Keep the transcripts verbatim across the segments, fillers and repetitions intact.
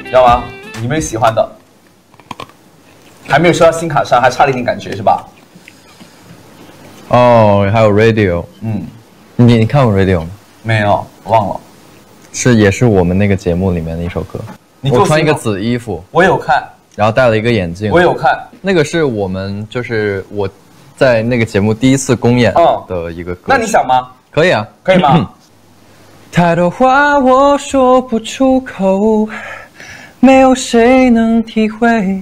要吗？有没有喜欢的？还没有收到新卡上，还差了一点感觉是吧？ 哦，还有 Radio， 嗯， 你你看过 Radio 吗？ 没有，我忘了。 是也是我们那个节目里面的一首歌。 你我穿一个紫衣服， 我有看， 然后戴了一个眼镜， 我有看。 那个是我们就是我在那个节目第一次公演的一个歌。 那你想吗？ 可以啊， 可以吗？ 太多话我说不出口，没有谁能体会。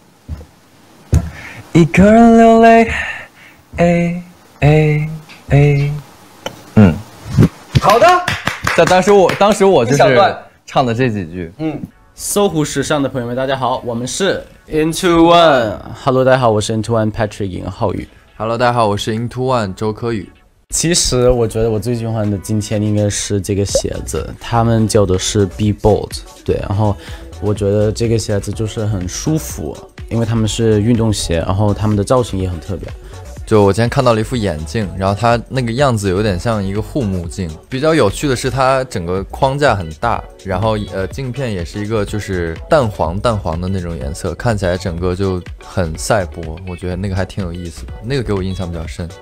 一个人流泪，哎哎哎，嗯， 好的。 在当时我当时我就是唱的这几句。 嗯， 搜狐时尚的朋友们，大家好，我们是 Into One。Hello， 大家好，我是 Into One Patrick 尹浩宇。 Hello， 大家好，我是 Into One 周柯宇。 其实我觉得我最喜欢的今天应该是这个鞋子，他们叫的是 Be Bold， 对，然后我觉得这个鞋子就是很舒服。因为他们是运动鞋，然后他们的造型也很特别。 就我今天看到了一副眼镜，然后它那个样子有点像一个护目镜。比较有趣的是，它整个框架很大，然后呃镜片也是一个就是淡黄淡黄的那种颜色，看起来整个就很赛博。我觉得那个还挺有意思的，那个给我印象比较深。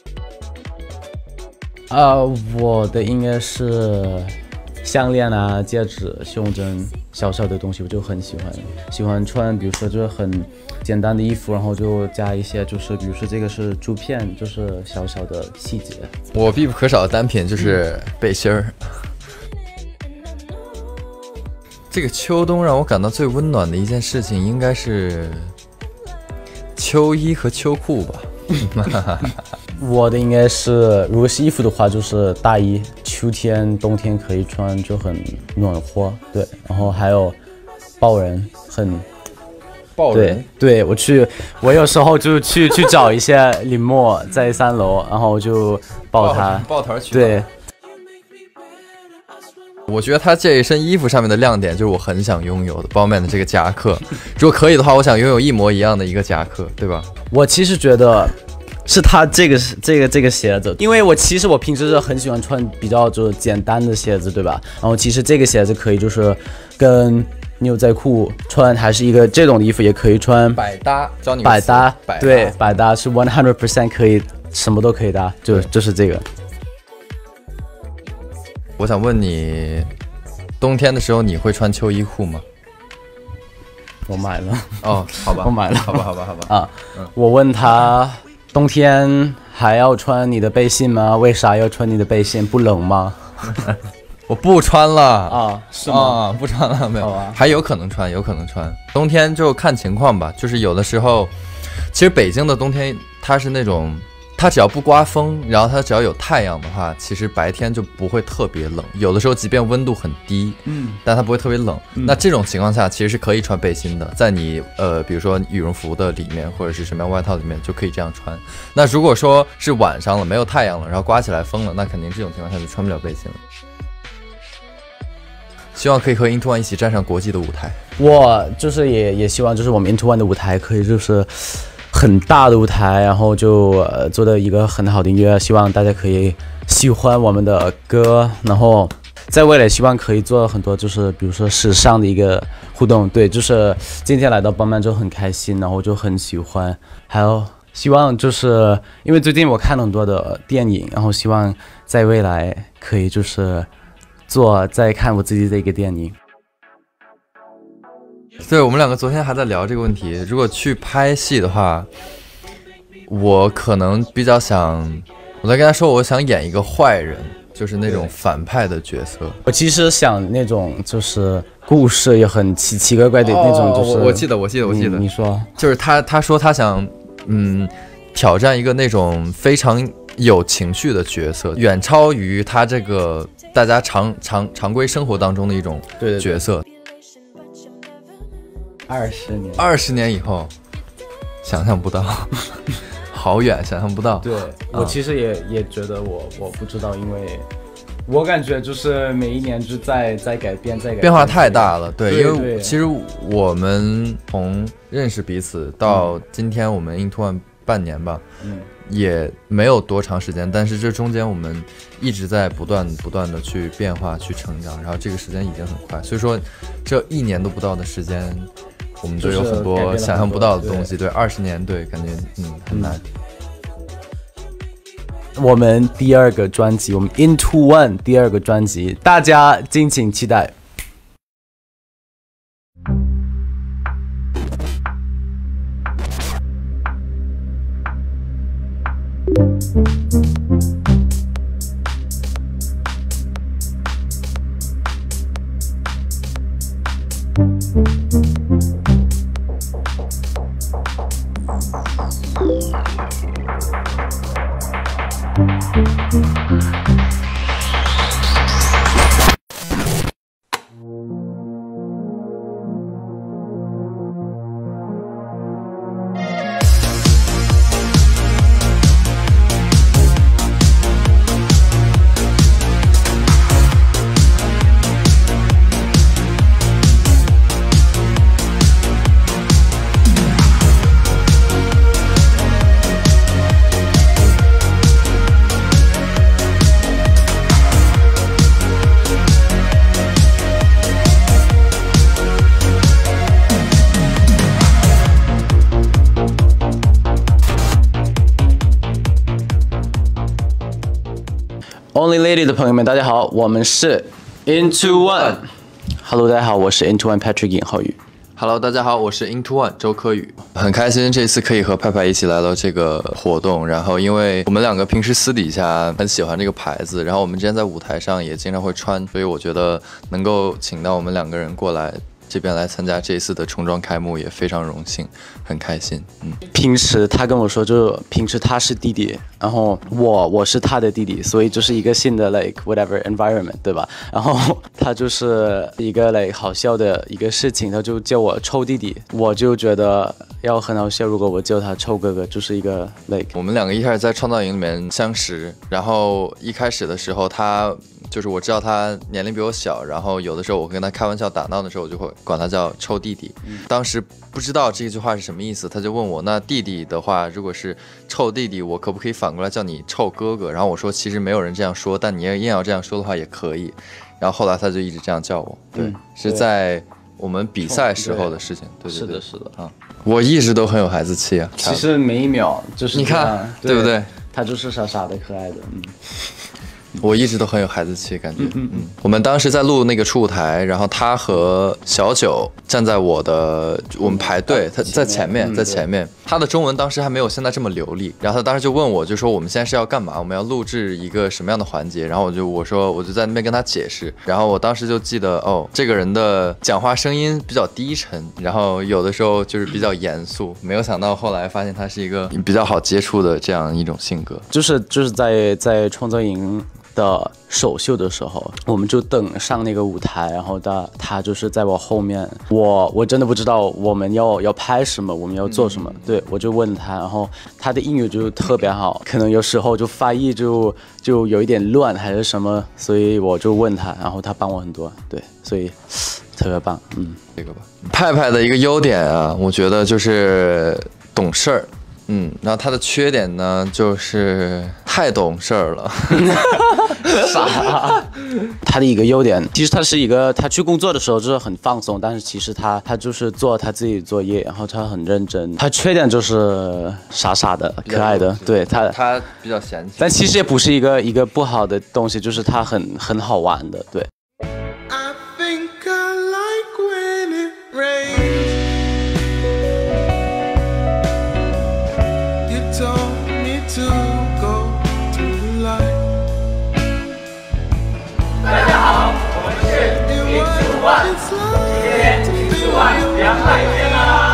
呃，我的应该是项链啊、戒指、胸针，小小的东西我就很喜欢，喜欢穿，比如说就是很简单的衣服，然后就加一些，就是比如说这个是珠片，就是小小的细节。 我必不可少的单品就是背心儿。这个秋冬让我感到最温暖的一件事情，应该是秋衣和秋裤吧。 我的应该是，如果是衣服的话，就是大衣，秋天、冬天可以穿，就很暖和。对，然后还有抱人，很抱人。 对，对我去，我有时候就去去找一些林默在三楼，然后就抱他， 抱团取暖。 对。 我觉得他这一身衣服上面的亮点就是我很想拥有的包面的这个夹克，如果可以的话，我想拥有一模一样的一个夹克，对吧？ 我其实觉得是他这个这个这个鞋子，因为我其实我平时是很喜欢穿比较就是简单的鞋子，对吧？然后其实这个鞋子可以就是跟牛仔裤穿，还是一个这种的衣服也可以穿， 百搭，教你百搭， 百搭对，百搭是 one hundred percent 可以，什么都可以搭，就就是这个。 我想问你，冬天的时候你会穿秋衣裤吗？ 我买了。 哦，好吧， 我买了。 好吧，好吧，好吧。 啊，嗯、我问他，冬天还要穿你的背心吗？为啥要穿你的背心？不冷吗？ 我不穿了啊，是吗？ 啊，不穿了，没有， 啊、 还有可能穿，有可能穿。冬天就看情况吧，就是有的时候，其实北京的冬天它是那种。它只要不刮风，然后它只要有太阳的话，其实白天就不会特别冷。有的时候即便温度很低，嗯，但它不会特别冷。嗯、那这种情况下，其实是可以穿背心的，在你呃，比如说羽绒服的里面，或者是什么样外套里面就可以这样穿。那如果说是晚上了，没有太阳了，然后刮起来风了，那肯定这种情况下就穿不了背心了。希望可以和 Into One 一起站上国际的舞台。 我就是也也希望就是我们 Into One 的舞台可以就是很大的舞台，然后就、呃、做的一个很好的音乐，希望大家可以喜欢我们的歌，然后在未来希望可以做很多就是比如说时尚的一个互动。对，就是今天来到邦曼就很开心，然后就很喜欢，还有希望就是因为最近我看了很多的电影，然后希望在未来可以就是做再看我自己的一个电影。 对，我们两个昨天还在聊这个问题，如果去拍戏的话，我可能比较想，我在跟他说我想演一个坏人，就是那种反派的角色。 我其实想那种就是故事也很奇奇怪怪的那种，就是、 哦、我, 我记得我记得我记得、 嗯、你说就是他他说他想嗯挑战一个那种非常有情绪的角色，远超于他这个大家常常常规生活当中的一种角色。对对对， 二十年， 二十年以后，想象不到，好远，想象不到。 对、嗯、我其实也也觉得我我不知道，因为我感觉就是每一年就在在改变，在改变， 变化太大了。对， 对因为其实我们从认识彼此到今天，我们 Into One 半年吧，嗯，也没有多长时间，但是这中间我们一直在不断不断的去变化、去成长，然后这个时间已经很快，所以说这一年都不到的时间，我们就有很多想象不到的东西。对，二十年，对，感觉嗯很难。 嗯、我们第二个专辑，我们 Into One 第二个专辑，大家敬请期待。Only Lady 的朋友们，大家好，我们是 Into One。Hello， 大家好，我是 Into One Patrick 尹浩宇。 Hello， 大家好，我是 Into One 周柯宇。很开心这次可以和派派一起来到这个活动，然后因为我们两个平时私底下很喜欢这个牌子，然后我们之前在舞台上也经常会穿，所以我觉得能够请到我们两个人过来这边来参加这一次的重装开幕也非常荣幸，很开心。嗯， 平时他跟我说，就平时他是弟弟，然后我我是他的弟弟，所以就是一个新的 like whatever environment， 对吧？然后他就是一个 like 好笑的一个事情，他就叫我臭弟弟，我就觉得要很好笑。如果我叫他臭哥哥，就是一个 like 我们两个一开始在创造营里面相识，然后一开始的时候他。就是我知道他年龄比我小，然后有的时候我跟他开玩笑打闹的时候，我就会管他叫臭弟弟。嗯、当时不知道这句话是什么意思，他就问我，那弟弟的话，如果是臭弟弟，我可不可以反过来叫你臭哥哥？然后我说，其实没有人这样说，但你硬要这样说的话也可以。然后后来他就一直这样叫我，对，嗯、是在我们比赛时候的事情。对对对， 是的，是的啊， 我一直都很有孩子气啊。 其实每一秒就是你看，对不对？ 他就是傻傻的可爱的，嗯。 我一直都很有孩子气，感觉。嗯嗯。我们当时在录那个初舞台，然后他和小九站在我的，我们排队，他在前面，在前面。他的中文当时还没有现在这么流利，然后他当时就问我，就说我们现在是要干嘛？我们要录制一个什么样的环节？然后我就我说我就在那边跟他解释，然后我当时就记得哦，这个人的讲话声音比较低沉，然后有的时候就是比较严肃。没有想到后来发现他是一个比较好接触的这样一种性格。 就是就是在在创造营的首秀的时候，我们就等上那个舞台，然后他他就是在我后面，我我真的不知道我们要要拍什么，我们要做什么，嗯、对我就问他，然后他的英语就特别好，可能有时候就发音就就有一点乱还是什么，所以我就问他，然后他帮我很多，对，所以特别棒，嗯， 这个吧。派派的一个优点啊，我觉得就是懂事儿。嗯，然后他的缺点呢，就是太懂事儿了。 傻。他的一个优点，其实他是一个，他去工作的时候就是很放松，但是其实他他就是做他自己作业，然后他很认真。他缺点就是傻傻的、可爱的，对他他比较嫌弃， 但其实也不是一个一个不好的东西，就是他很很好玩的，对。 今天四万两百元啦！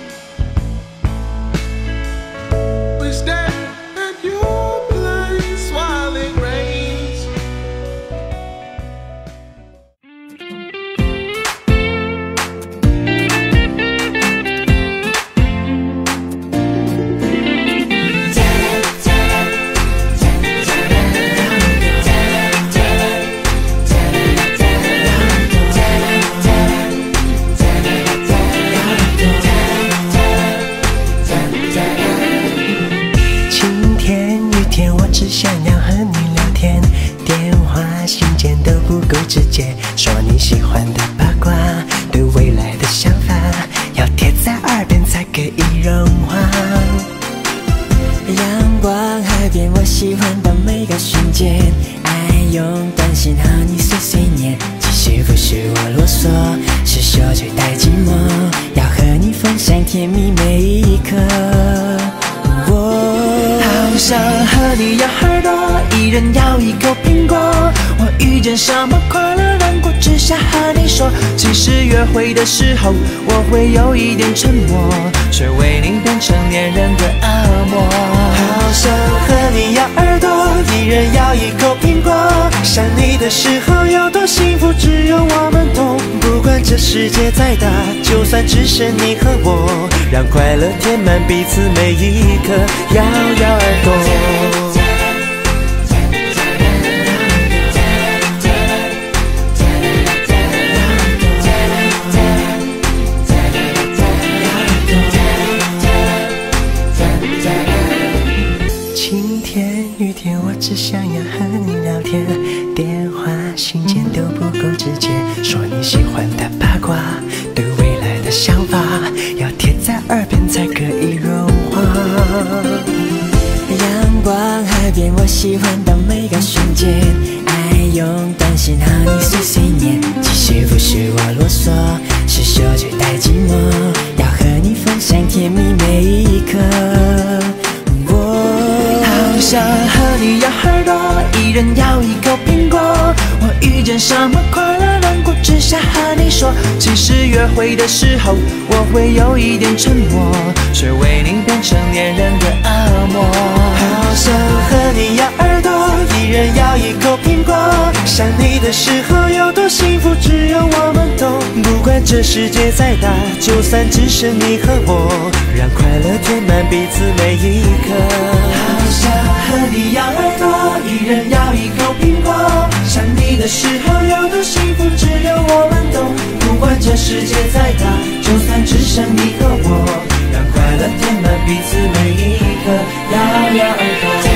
Stand at your place. 直接说你喜欢的八卦，对未来的想法要贴在耳边才可以融化。阳光海边，我喜欢的每个瞬间，爱用短信和你碎碎念，其实不是我啰嗦，是说最带寂寞，要和你分享甜蜜每一刻。我好想和你咬耳朵，一人咬一口苹果，我遇见什么快乐难过，只想和你说。其实约会的时候我会有一点沉默，却为你变成恋人的恶魔。好想和你咬耳朵，一人咬一口苹果，想你的时候有多幸福只有我们懂。不管这世界再大，就算只剩你和我，让快乐填满彼此每一刻，咬咬耳朵。只想要和你聊天，电话信件都不够直接，说你喜欢的八卦，对未来的想法要贴在耳边才可以融化。阳光海边，我喜欢的每个瞬间，爱用短信和你碎碎念，其实不是我啰嗦，是说最带寂寞，要和你分享甜蜜每一刻。好想和你咬耳朵，一人咬一口苹果，我遇见什么快乐难过，只想和你说。其实约会的时候我会有一点沉默，却为你变成恋人的恶魔。好想和你咬耳朵，一人咬一口苹果，想你的时候有多幸福只有我们懂。不管这世界再大，就算只剩你和我，让快乐填满彼此每一刻。好想和你咬耳朵，一人咬一口苹果，想你的时候有多幸福只有我们懂。不管这世界再大，就算只剩你和我，让快乐填满彼此每一刻，咬咬耳朵。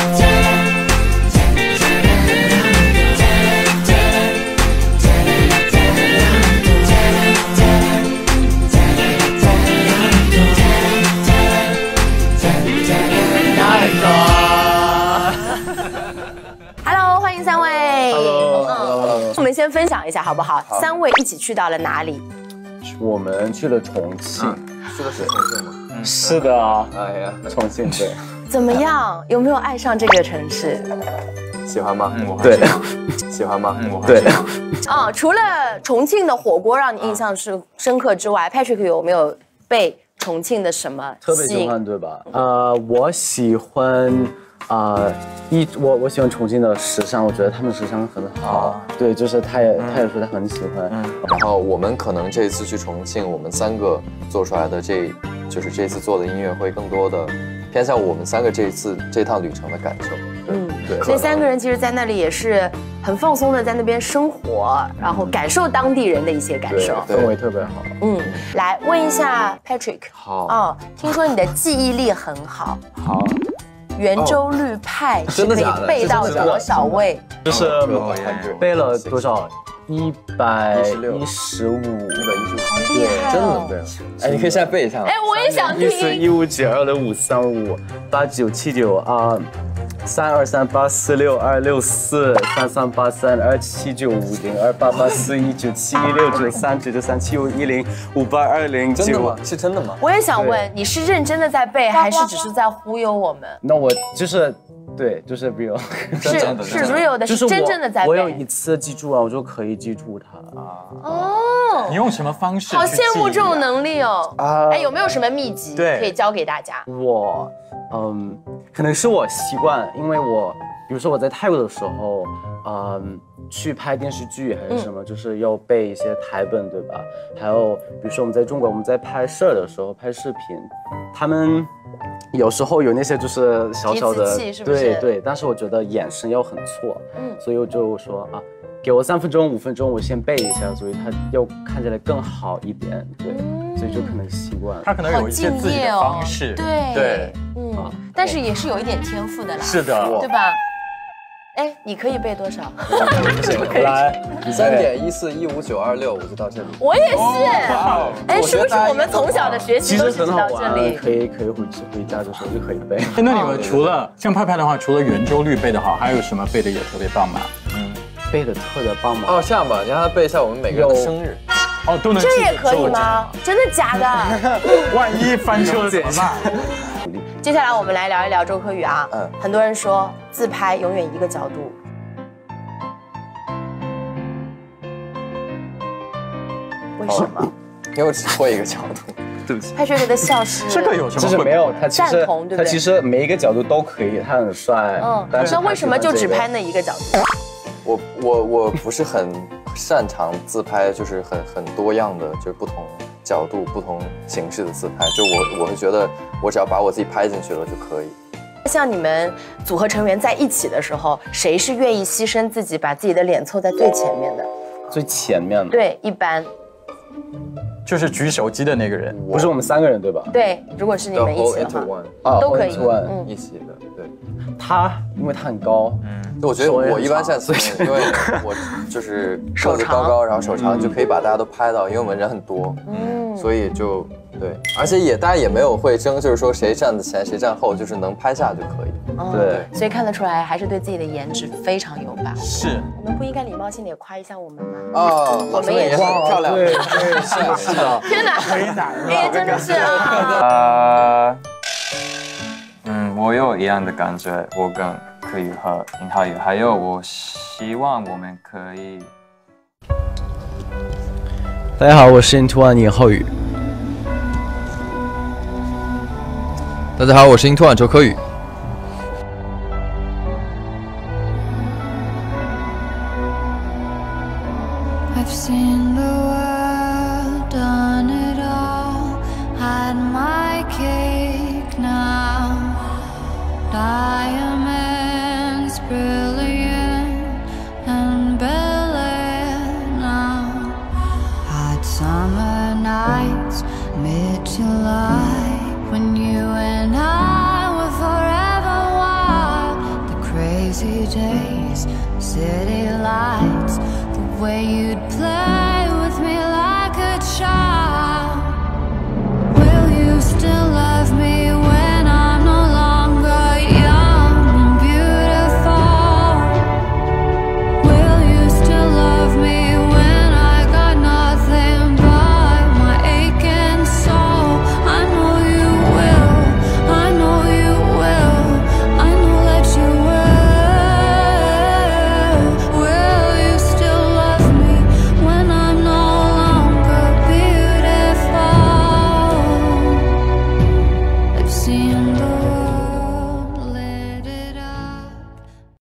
Hello， 欢迎三位。 Hello， 嗯，我们先分享一下好不好？ 好三位一起去到了哪里？ 我们去了重庆， 去的是重庆吗？ 是的啊， 哎呀， 重庆对， 怎么样？有没有爱上这个城市？ 喜欢吗？ 嗯，我对， 喜欢吗？ 嗯，我还对， 啊、除了重庆的火锅让你印象是深刻之外，Patrick 有没有被重庆的什么特别吸引？ 喜欢对吧？呃，我喜欢啊、呃，一我我喜欢重庆的时尚，我觉得他们时尚很好。对，就是他也、他也说他很喜欢。 然后我们可能这一次去重庆，我们三个做出来的这，就是这次做的音乐会更多的偏向我们三个这一次这趟旅程的感受。 嗯， 对， 所以三个人其实，在那里也是很放松的，在那边生活，然后感受当地人的一些感受。 对氛围特别好。 嗯，来问一下 Patrick。 好哦，听说你的记忆力很好， 好， 圆周率派是可以真的假的背到是真的假的多少位？ 就是背了多少？一百一十六一十五，一百一十五， 好厉害哦！ 真的对。哎，你可以现在背一下吗？ 哎，我也想一四听。 一五九二六五三五八九七九啊，三二三八四六二六四三三八三二七九五零二八八四一九七一六九三九九三七五一零五八二零九真的吗？。是真的吗？ 我也想问，你是认真的在背，还是只是在忽悠我们？ 那我就是对，就是 real， 是是 real 的， 就是是真正的在我我有一背。 次记住啊，我就可以记住它啊。 哦你，用什么方式？ 好羡慕这种能力哦！ 啊哎，有没有什么秘籍对可以教给大家？ 我，嗯，可能是我习惯，因为我，比如说我在泰国的时候，嗯，去拍电视剧还是什么，就是要背一些台本，对吧？还有，比如说我们在中国，我们在拍摄的时候拍视频，他们有时候有那些就是小小的， 提词器是不是对对，但是我觉得眼神要很错， 嗯所以我就说啊。给我三分钟、五分钟，我先背一下，所以它要看起来更好一点。对，所以就可能习惯了。 他可能有一些自己的方式。 对对， 嗯，但是也是有一点天赋的啦。 是的， 对吧？ 哎，你可以背多少？ 不行， 我来， 三点一四一五九二六，我就到这里。 我也是。哎，是不是我觉得大家我们从小的学习其都是到实很好玩， 这里？ 可以可以回去回家的时候就可以背。 哎，那你们除了像派派的话，除了圆周率背得好，还有什么背的也特别棒吗？ 背的特别棒吗？ 哦，这样吧，你让他背一下我们每个人的生日。 哦，都能记得这也可以吗？真的假的？ 万一翻车怎么办？ 接下来我们来聊一聊周柯宇啊。 嗯很多人说自拍永远一个角度。为什么？ 因为我只会一个角度。对不起。 派雪的笑是这个有什么？ 就是没有他其实赞同对不对他其实每一个角度都可以，他很帅。 嗯， 但是那为什么就只拍那？ 那一个角度？ 我我我不是很擅长自拍，就是很很多样的，就是不同角度、不同形式的自拍。就我我会觉得，我只要把我自己拍进去了就可以。 像你们组合成员在一起的时候，谁是愿意牺牲自己，把自己的脸凑在最前面的？ 最前面的， 对，一般就是举手机的那个人， 不是我们三个人对吧？ 对，如果是你 The 们一 whole 起的 into 话， one， 啊都可以 all into one 嗯一起的，对。 他因为他很高， 就我觉得我一般现在因为我就是个子高高，然后手长，就可以把大家都拍到，因为我们人很多， 嗯， 所以就对，而且也大家也没有会争，就是说谁站的前谁站后，就是能拍下就可以。 嗯对， 所以看得出来还是对自己的颜值非常有把握。 是我们不应该礼貌性的也夸一下我们吗？ 哦， 我们也是很漂亮， 对对是的是的， 天哪， 为难哎，真的是啊。 呃，嗯，我有一样的感觉，我跟柯宇和尹浩宇，还有我希望我们可以。 大家好，我是 Into One 尹浩宇。 大家好，我是 Into One 周柯宇。 I've seen the world, done it all, had my cake now. Diamonds brilliant and Bel Air now. Hot summer nights, mid-July, when you and I were forever wild. The crazy days, city lights, the way you'd play